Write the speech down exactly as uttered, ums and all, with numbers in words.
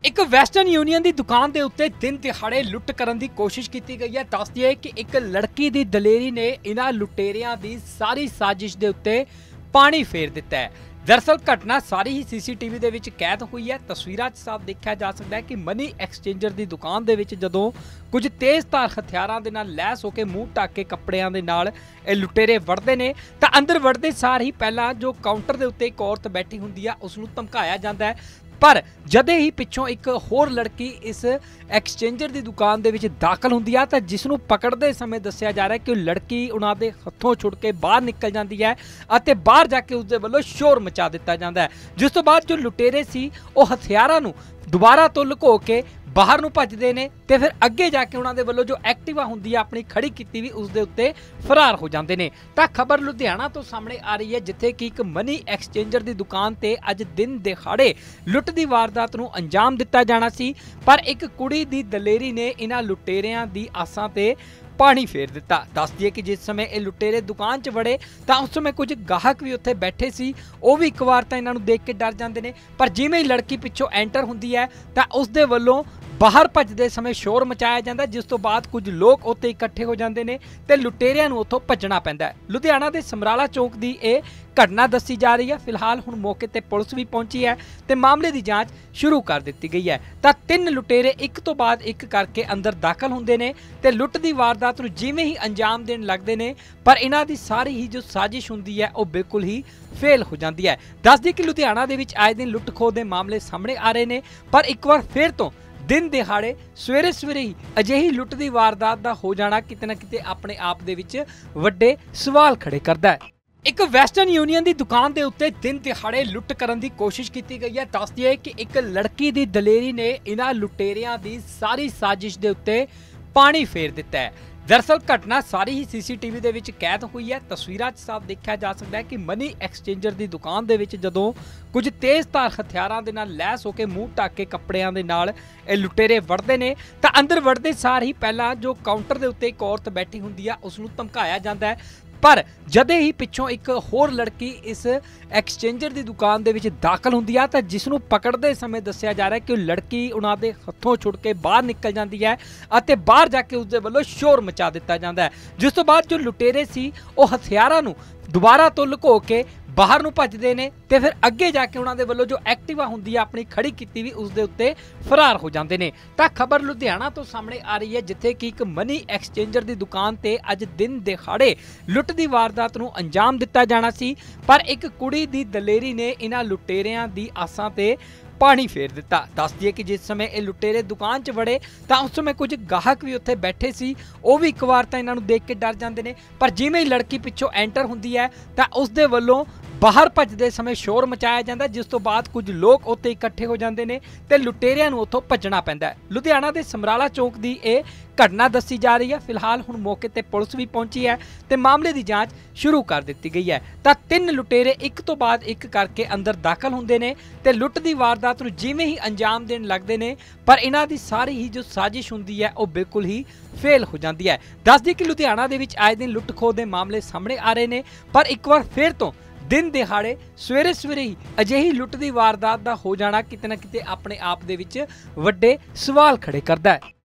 एक western union की दुकान के उत्ते दिन दिहाड़े लुट करने की कोशिश की गई है। दस दिए कि एक लड़की की दलेरी ने इन्हां लुटेरियां की सारी साजिश के उत्ते पानी फेर दिता है। दरअसल घटना सारी ही सीसीटीवी दे विच कैद हुई है। तस्वीरां साफ देखा जा सकता है कि मनी एक्सचेंजर की दुकान दे विच जदों कुछ तेज़ धार हथियारां दे नाल लैस होकर मूँह ढक के कपड़ियां दे नाल लुटेरे वड़दे ने तां अंदर वड़दे सार ही पहला जो काउंटर दे उत्ते एक औरत बैठी हुंदी है उसनूं धमकाया जाता है। पर जदे ही पिछों एक होर लड़की इस एक्सचेंजर की दुकान दे विच दाखल हुंदी है तां जिसनूं पकड़दे समय दस्सिया जा रहा है कि लड़की उन्हां दे हत्थों छुड़ के बाहर निकल जाती है अते बाहर जाके उसदे वल्लों शोर मचा दिता जाता है। जिस तो बाद जो लुटेरे सी वो हथियारां नूं दुबारा तो लुको के बाहर नूं भजदे ने ते फिर अगे जाके उन्हां दे वल्लों जो एक्टिवा हुंदी है अपनी खड़ी कीती हुई उस दे उत्ते फरार हो जाते हैं। तां खबर लुधियाना तो सामने आ रही है जिथे कि एक मनी एक्सचेंजर की दुकान ते अज दिन दिहाड़े लुट की वारदात नूं अंजाम दिता जाना सी, पर एक कुड़ी दी दलेरी ने इन्हां लुटेरियां दी आसां ते पानी फेर दिता। दस दिए कि जिस समय ये लुटेरे दुकान च वड़े तो उस समय कुछ गाहक भी उत्थे बैठे सी, वो भी एक बार तो इन्हां नूं देख के डर जाते हैं। पर जिवें ही लड़की पिछों एंटर हुंदी है तो उस दे वल्लों बाहर भजदे समय शोर मचाया जाता है, जिस तो बाद कुछ लोग उत्ते इकट्ठे हो जाते हैं तो लुटेरियां नूं उत्थों भजना पैंदा है। लुधियाना के समराला चौक की यह घटना दसी जा रही है। फिलहाल हुण मौके ते पुलिस भी पहुंची है तो मामले की जांच शुरू कर दी गई है। तो तीन लुटेरे एक तो बाद एक करके अंदर दाखल होंदे ने ते लुट की वारदात नूं जिवें ही अंजाम देण लगदे ने, पर इन्हां दी सारी ही जो साजिश हुंदी है वो बिल्कुल ही फेल हो जाती है। दस दी कि लुधियाना दे विच आए दिन लुट खोह दे मामले सामने आ रहे हैं, पर एक बार फिर तो दिन दिहाड़े सवेरे सवेरे ही अजिही लुट की वारदात का हो जाना किते ना किते अपने आप दे विच वड्डे सवाल खड़े करता है। एक वैस्टर्न यूनियन की दुकान के उत्ते दिन दिहाड़े लुट करने की कोशिश की गई है। दस दिए कि एक लड़की की दलेरी ने इन्हां लुटेरियां की सारी साजिश के उत्ते पानी फेर दिता है। दरअसल घटना सारी ही सीसीटीवी दे विच कैद हुई है। तस्वीरां साफ देखा जा सकता है कि मनी एक्सचेंजर की दुकान दे विच जदों कुछ तेज़ धार हथियारां दे नाल लैस होकर मूँह ढक के कपड़ियां दे नाल लुटेरे वड़दे ने तां अंदर वड़दे सार ही पहला जो काउंटर दे उत्ते एक औरत बैठी हुंदी है उसनूं धमकाया जाता है। पर जदे ही पिछों एक होर लड़की इस एक्सचेंजर की दुकान दे विच दाखल हुंदी है तां जिसनूं पकड़दे समय दस्सिया जा रहा है कि लड़की उन्हां दे हत्थों छुड़ के बाहर निकल जाती है अते बाहर जाके उसदे वल्लों शोर मचा दिता जाता है। जिस तो बाद जो लुटेरे सी वो हथियारां नूं दुबारा तो लुको के बाहर नूं भजदे ने ते फिर अगे जाके उन्हां दे वल्लों जो एक्टिवा हुंदी है अपनी खड़ी कीती हुई उस दे उत्ते फरार हो जाते हैं। तां खबर लुधियाना तो सामने आ रही है जिथे कि एक मनी एक्सचेंजर की दुकान ते अज दिन दिहाड़े लुट की वारदात नूं अंजाम दिता जाना सी, पर एक कुड़ी दी दलेरी ने इन्हां लुटेरियां दी आसां ते पानी फेर दिता। दस दिए कि जिस समय ये लुटेरे दुकान च वड़े तो उस समय कुछ गाहक भी उत्थे बैठे सी, वो भी एक बार तो इन्हां नूं देख के डर जाते हैं। पर जिवें ही लड़की पिछों एंटर हुंदी है तो उस दे वल्लों बाहर भजदे समय शोर मचाया जाता है, जिस तो बाद कुछ लोग उत्ते इकट्ठे हो जाते हैं तो लुटेरियां नूं उत्थों भजना पैंदा है। लुधियाना के समराला चौक की यह घटना दसी जा रही है। फिलहाल हुण मौके ते पुलिस भी पहुंची है तो मामले की जांच शुरू कर दी गई है। तो तीन लुटेरे एक तो बाद एक करके अंदर दाखल होंदे ने ते लुट की वारदात नूं जिवें ही अंजाम देण लगदे ने, पर इन्हां दी सारी ही जो साजिश हुंदी है वो बिल्कुल ही फेल हो जाती है। दस दी कि लुधियाना दे विच आए दिन लुट खोह दे मामले सामने आ रहे हैं, पर एक बार फिर तो दिन दिहाड़े सवेरे सवेरे ही अजिही लुट की वारदात का हो जाना किते ना किते अपने आप दे विच वड्डे सवाल खड़े करता है।